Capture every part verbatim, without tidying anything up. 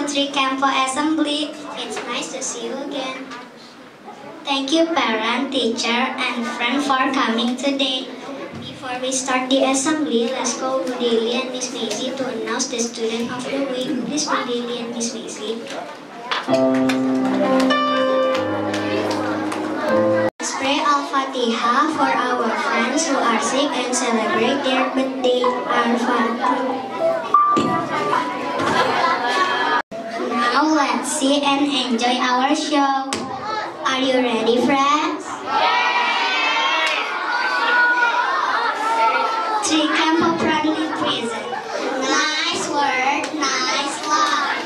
to Tricampo Assembly. It's nice to see you again. Thank you parent, teacher, and friend for coming today. Before we start the assembly, let's go with Daily and Miss Maisie to announce the student of the week. Please be Daily and Miss Maisie. Let's pray Al-Fatiha for our friends who are sick and celebrate their birthday. Al-Fatiha. Now let's see and enjoy our show. Are you ready, friends? Tricampo proudly present. Nice word, nice line.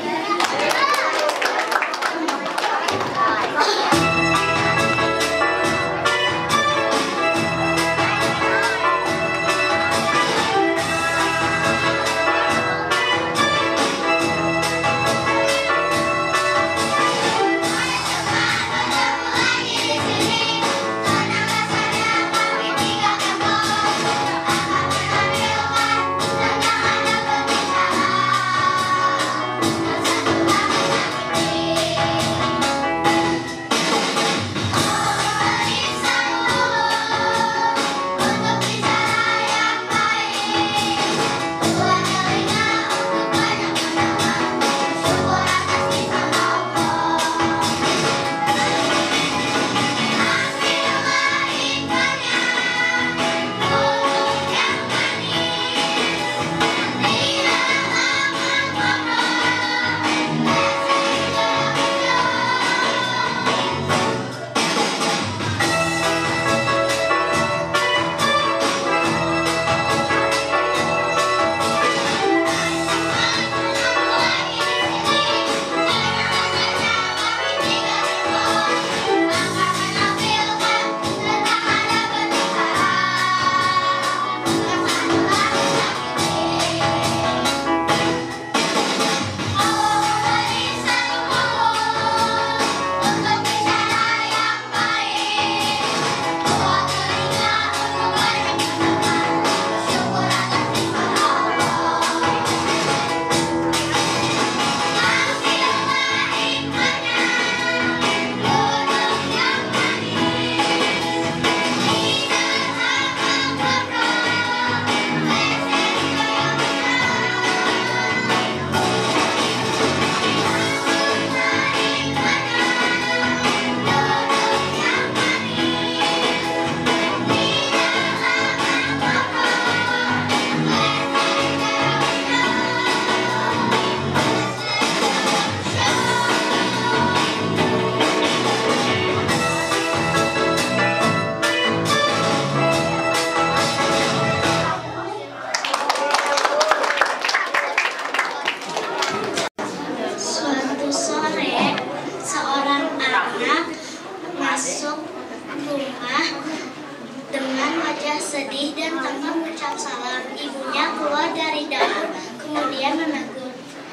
Sedih dan tanpa mengucap salam, ibunya keluar dari dapur, kemudian menegur.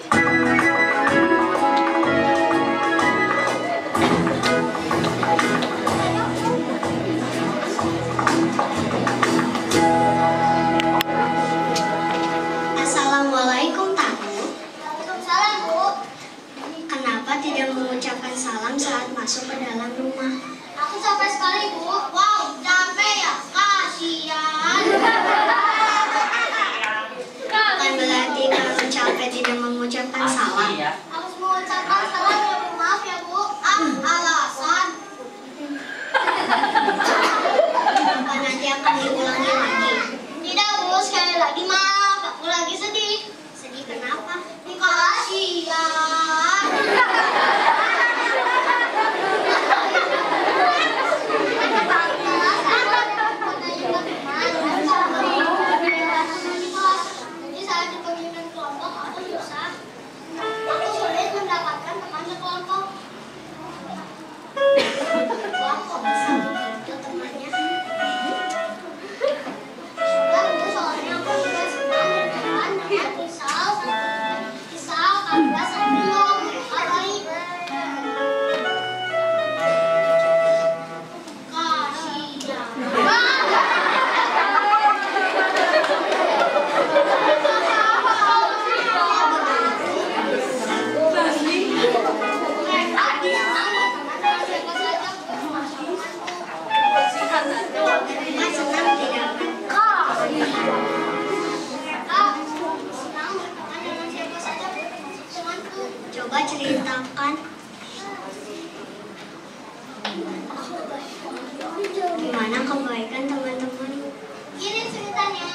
Assalamualaikum tamu. Waalaikumsalam bu. Kenapa tidak mengucapkan salam saat masuk ke dalam rumah? Aku capek sekali bu. Wow, capek ya. Kasihan. Bukan berarti kalau capek tidak mengucapkan salam. Harus mengucapkan salam ya bu. Maaf ya bu. Ah, alasan. Apa nanti akan diulangi lagi? Tidak bu, sekali lagi maaf. Aku lagi sedih. Sedih kenapa? Kasihan. Jadi saat dipanggilkan kelompok, aku susah. Aku ceritakan gimana kebaikan teman-teman. Gini ceritanya.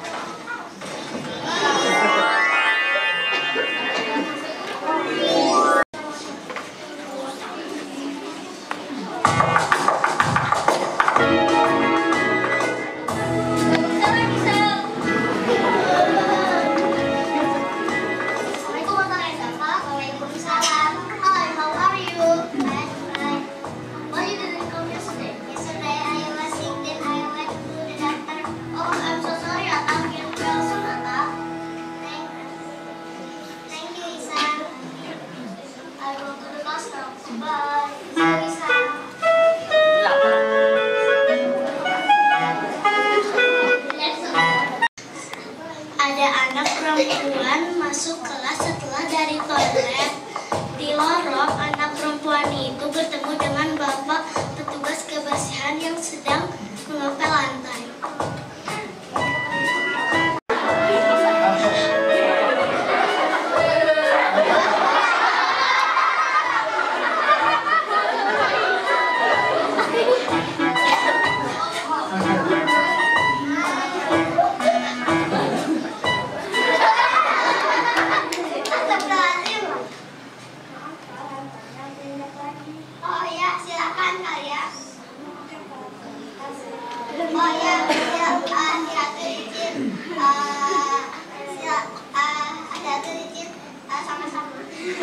Ada anak perempuan masuk kelas setelah dari toilet. Di lorong, anak perempuan itu bertemu dengan bapak petugas kebersihan yang sedang mengepel lantai. Oh ya, silakan kalian. Oh ya, silakan diatur izin. Uh, sila, uh, ada atur izin uh, sama-sama.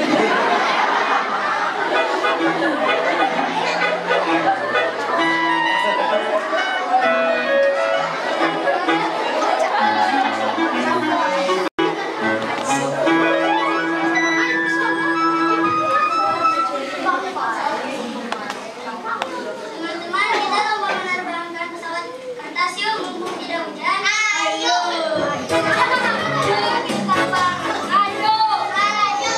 Teman-teman, kita lomba menerbangkan pesawat kertas yuk, mumpung tidak hujan. Ayo. Kita terbang. Ayo. Ayo.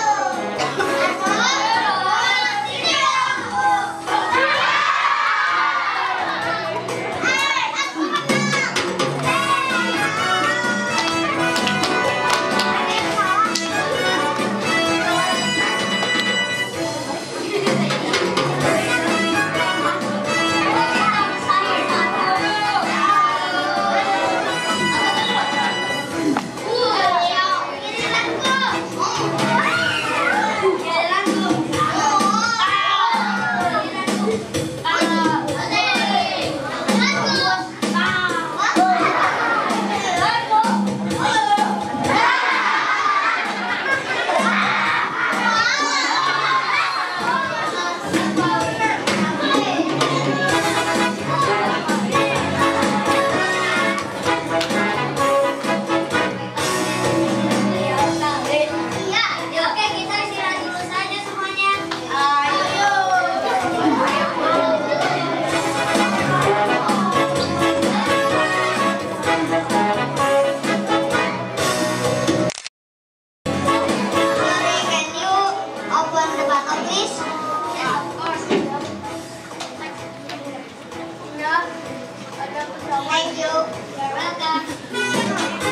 Thank you. You're welcome.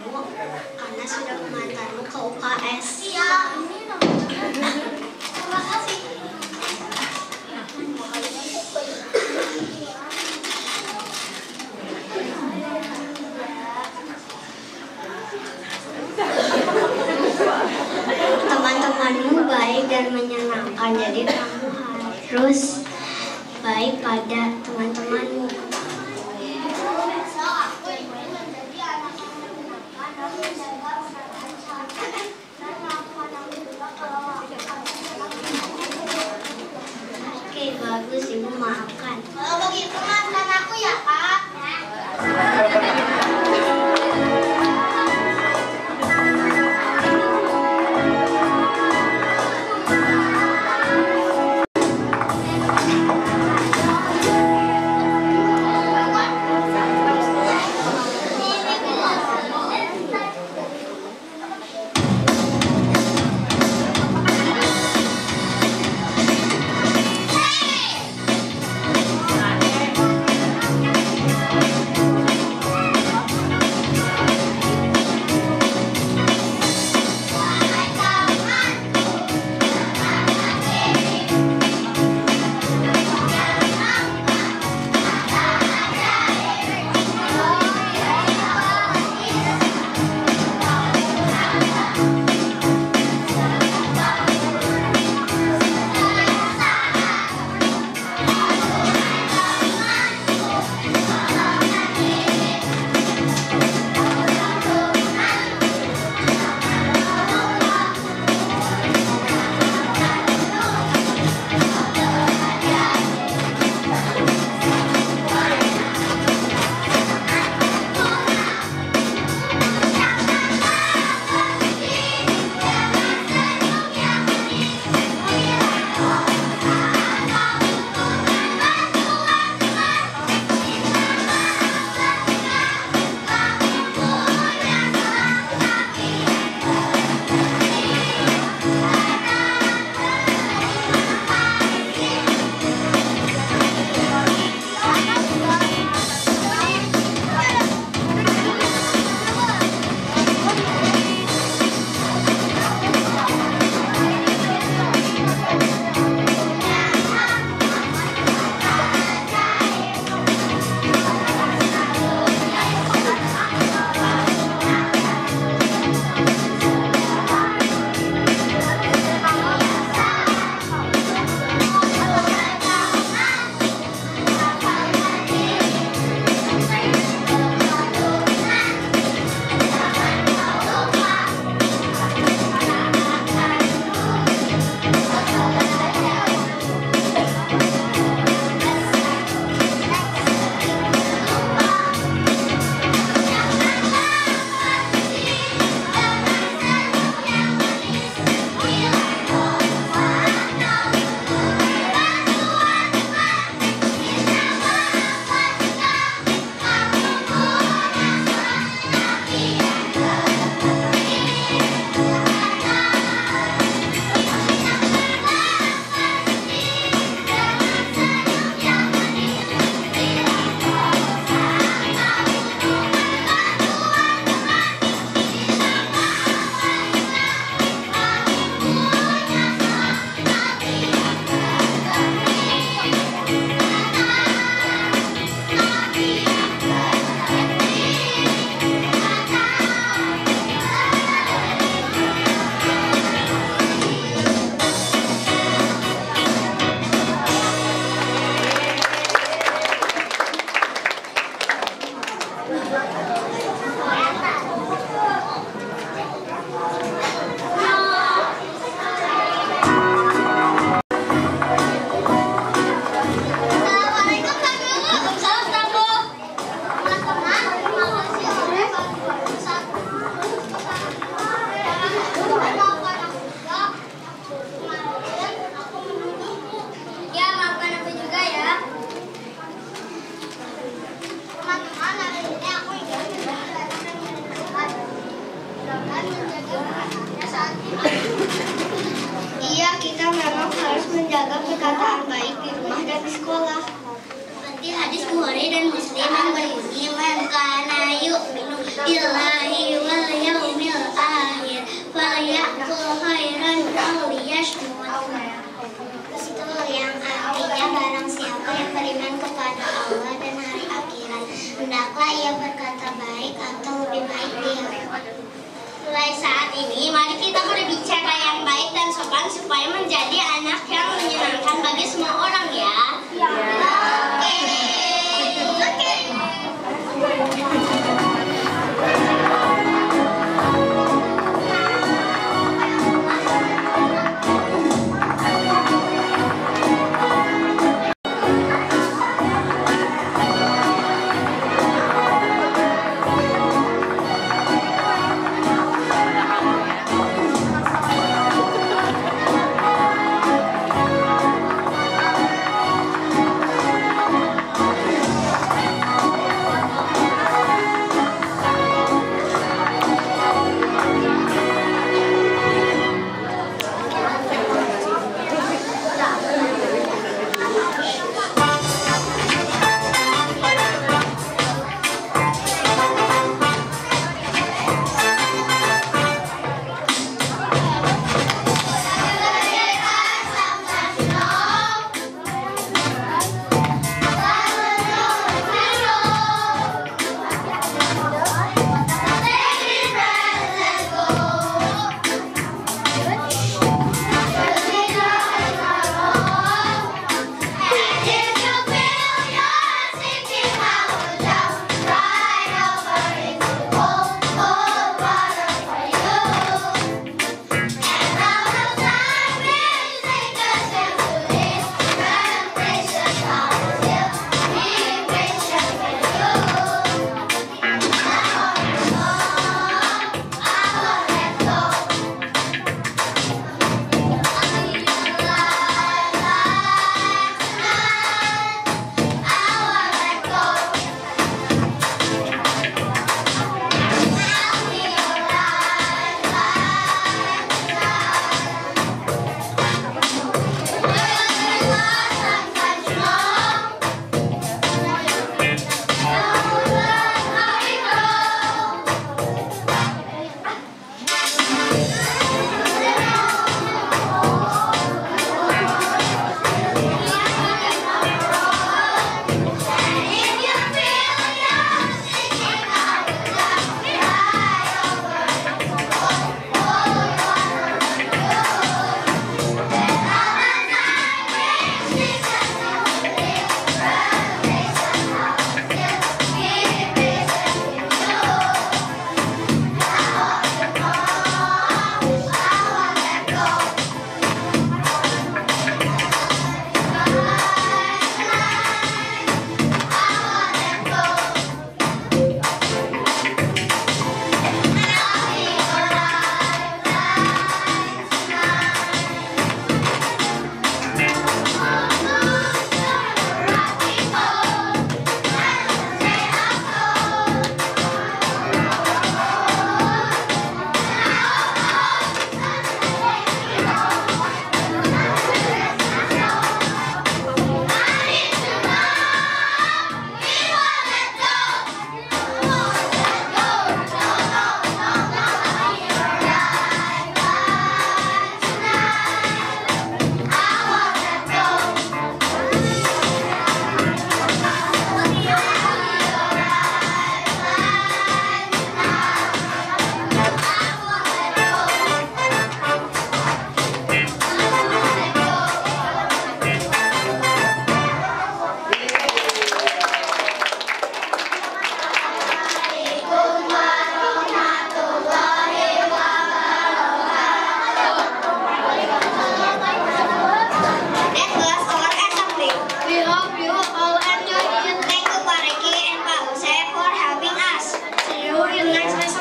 kamu karena sudah mengantarmu ke U K S. Iya. Terima kasih. Teman-temanmu baik dan menyenangkan, jadi kamu harus baik pada teman-temanmu. Oke, bagus, Ibu maafkan. Kalau begitu maafkan aku ya, Kak. Iya, kita memang harus menjaga perkataan baik di rumah dan di sekolah. Seperti hadis Bukhari dan Muslim yang berbunyi, "Man kana yu'minu billahi wal yaumil akhir falyakul khairan aw liyasmut. Itu yang artinya barang siapa yang beriman kepada Allah dan hari akhirat, hendaklah ia berkata baik atau lebih baik diam. Mulai saat ini, mari kita berbicara yang baik dan sopan supaya menjadi anak yang menyenangkan bagi semua orang ya. Oke. Oke.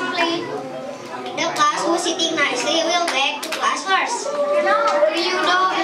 sitting nicely, we'll back to class first. Do you know